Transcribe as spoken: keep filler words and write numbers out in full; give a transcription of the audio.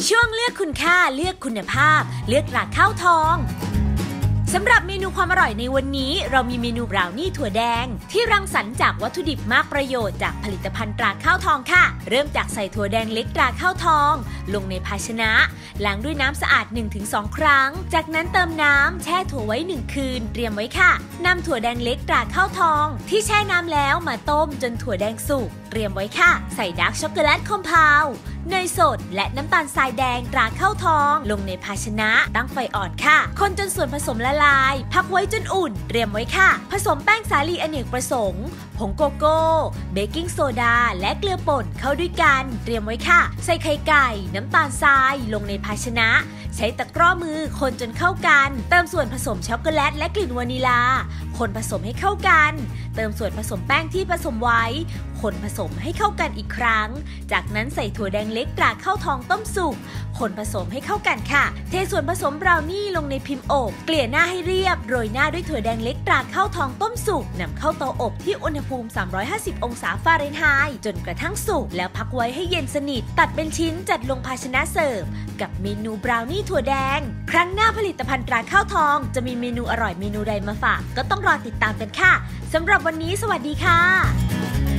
ช่วงเลือกคุณค่าเลือกคุณภาพเลือกราข้าวทองสำหรับเมนูความอร่อยในวันนี้เรามีเมนูบราวนี่ถั่วแดงที่รังสรรค์จากวัตถุดิบมากประโยชน์จากผลิตภัณฑ์ตราข้าวทองค่ะเริ่มจากใส่ถั่วแดงเล็กตราข้าวทองลงในภาชนะล้างด้วยน้ำสะอาด หนึ่งถึงสอง ครั้งจากนั้นเติมน้ำแช่ถั่วไว้หนึ่งคืนเตรียมไว้ค่ะนำถั่วแดงเล็กตราข้าวทองที่แช่น้ำแล้วมาต้มจนถั่วแดงสุกเตรียมไว้ค่ะใส่ดาร์กช็อกโกแลตคอมเพลด์เนยสดและน้ำตาลทรายแดงตราข้าวทองลงในภาชนะตั้งไฟอ่อนค่ะคนจนส่วนผสมละลายพักไว้จนอุ่นเตรียมไว้ค่ะผสมแป้งสาลีอเนกประสงค์ผงโกโก้เบกกิ้งโซดาและเกลือป่นเข้าด้วยกันเตรียมไว้ค่ะใส่ไข่ไก่น้ำตาลทรายลงในภาชนะใช้ตะกร้อมือคนจนเข้ากันเติมส่วนผสมช็อกโกแลตและกลิ่นวานิลาคนผสมให้เข้ากันเติมส่วนผสมแป้งที่ผสมไว้คนผสมให้เข้ากันอีกครั้งจากนั้นใส่ถั่วแดงเล็กตราข้าวทองต้มสุกคนผสมให้เข้ากันค่ะเทส่วนผสมบราวนี่ลงในพิมพ์อบเกลี่ยหน้าให้เรียบโรยหน้าด้วยถั่วแดงเล็กตราข้าวทองต้มสุกนำเข้าเตาอบที่อุณหภูมิสามร้อยห้าสิบองศาฟาเรนไฮต์จนกระทั่งสุกแล้วพักไว้ให้เย็นสนิทตัดเป็นชิ้นจัดลงภาชนะเสิร์ฟกับเมนูบราวนี่ถั่วแดงครั้งหน้าผลิตภัณฑ์ตราข้าวทองจะมีเมนูอร่อยเมนูใดมาฝากก็ต้องรอติดตามกันค่ะสำหรับวันนี้สวัสดีค่ะ